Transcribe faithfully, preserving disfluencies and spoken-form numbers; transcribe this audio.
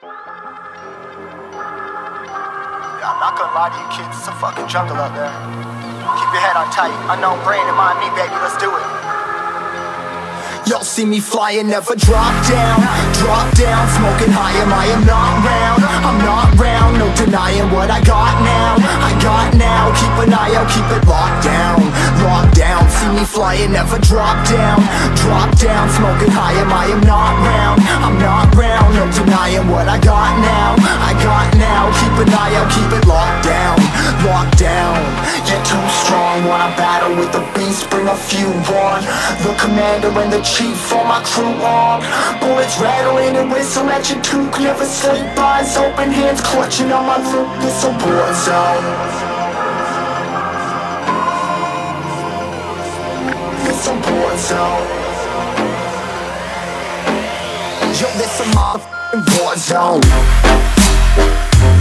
Yeah, I'm not gonna lie to you kids, it's a fucking jungle out there. Keep your head on tight, unknown brain and mind me, baby, let's do it. Y'all see me flying, never drop down. Drop down, smoking high, am I am not round. I'm not round, no denying what I got now. I got now, keep an eye out, keep it locked down. Locked down, see me flying, never drop down. Drop down, smoking high, am I am not round. I'm not round, no denying what I got now. I got now, keep an eye out, keep it locked down. Locked down, you're too strong. Wanna battle with the beast, bring a few on. The commander and the chief, all my crew on. Bullets rattling and whistle at your toque. Never sleep, eyes open, hands clutching on my loop. It's a war zone. It's a war zone. Yo, this a motherfucking war zone.